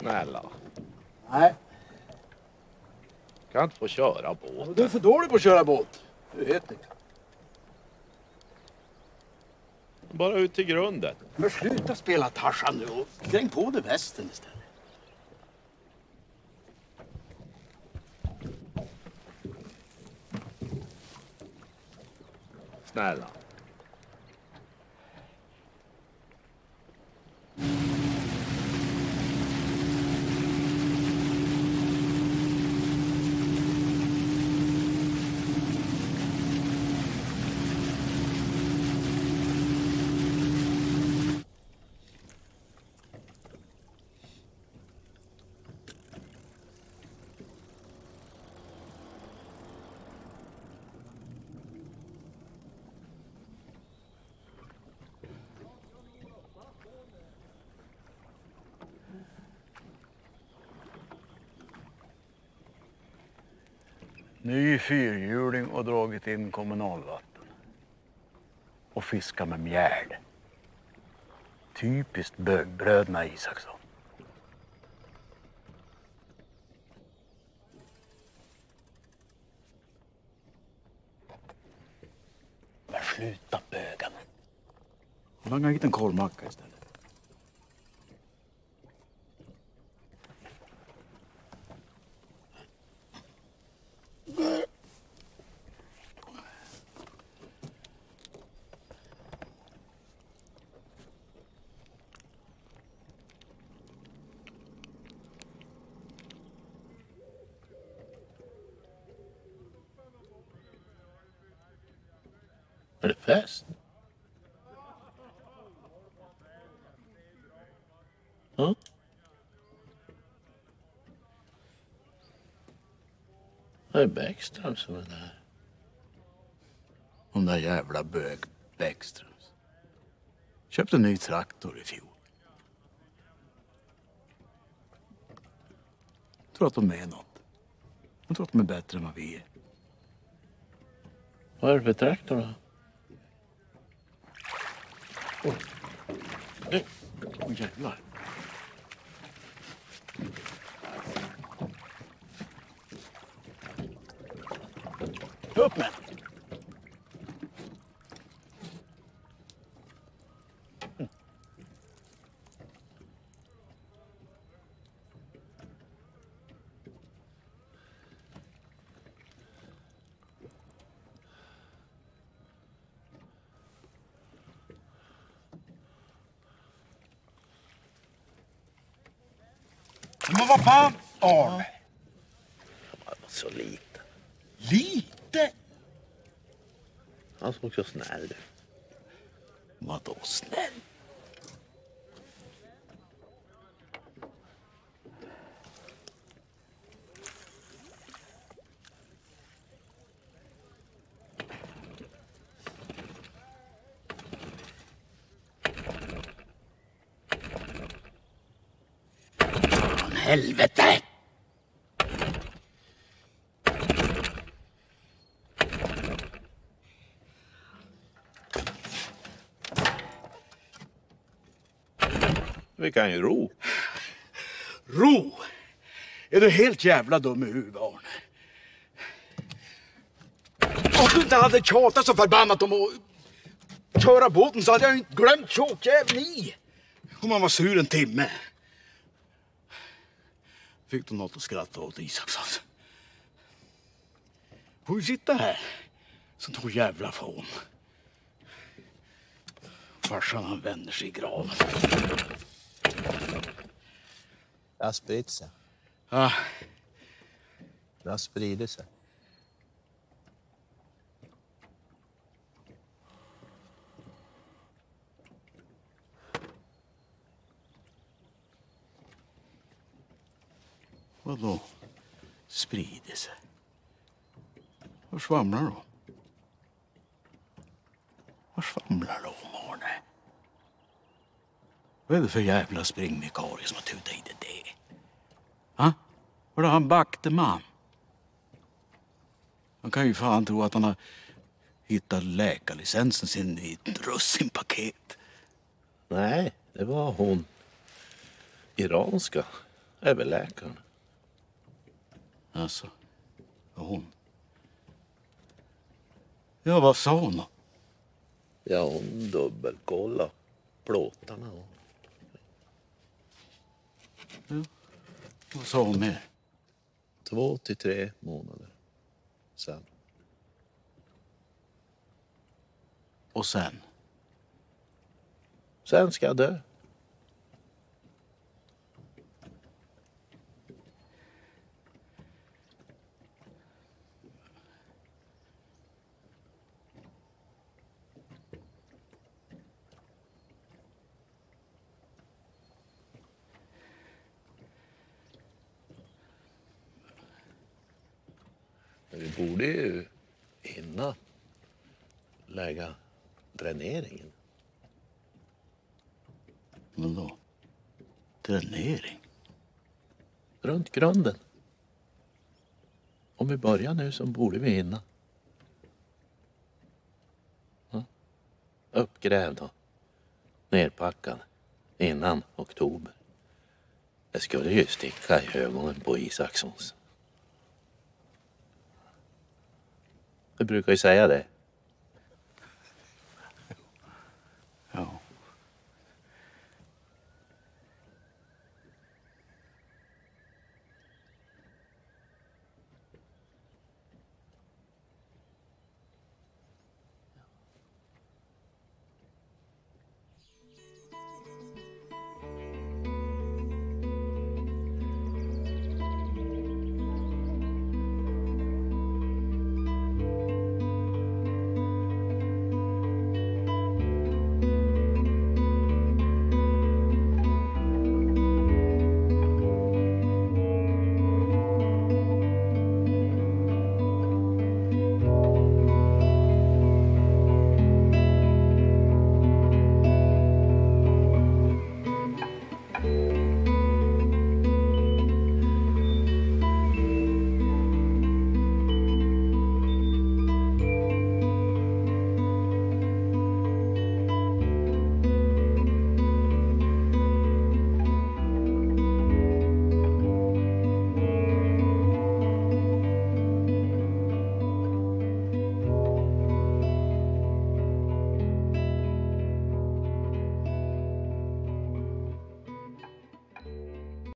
Snälla. Nej. Kan inte få köra båt. Du är för dålig på att köra båt. Du vet inte. Bara ut till grunden. Men sluta spela Tarzan nu och kräng på dig västen istället. Snälla. Ny fyrhjuling och dragit in kommunalvatten. Och fiska med mjärd. Typiskt bögbröderna Isaksson. Men sluta bögen. Langa hit en korvmacka istället. Är det fest? Ja. Det är Bäckström som är där. Hon där jävla bög Bäckströms. Köpte en ny traktor i fjol. Tror att de är något. De tror att de är bättre än vad vi är. Vad är det för traktor då? Åh jävlar. Upp med! Men vad fan, Arne? Han var så liten. Lite? Han såg så snäll ut. Vadå snäll? Helvete! Vi kan ju ro. Ro? Är du helt jävla dum i huvudet, Arne? Om du inte hade tjatat så förbannat om att köra båten så hade jag inte glömt tjåkjäveln i. Om man var sur en timme. Fick du något att skratta åt, Isaksson? Får vi sitta här som två jävla fån. Farsan han vänder sig i graven. Det har spritt sig. Ja. Det har spridit sig. Vadå? Sprider sig? Var svamlar då? Var svamlar då, Arne? Vad är det för jävla springvikarie som har tutat i det? Va? Var det han Backteman? Han kan ju fan tro att han har hittat läkarlicensen sin i ett russinpaket. Nej, det var hon iranska Överläkaren. Alltså, hon. Ja, vad sa hon då? Ja, hon dubbelkollade plåtarna. Vad sa hon mer? 2 till 3 månader sen. Och sen? Sen ska jag dö. Men vi borde ju hinna lägga dräneringen. Men då? Dränering? Runt grunden. Om vi börjar nu så borde vi hinna. Ja. Uppgrävd och nerpackad innan oktober. Det skulle ju sticka i ögonen på Isakssons. Vi brukar ju säga det.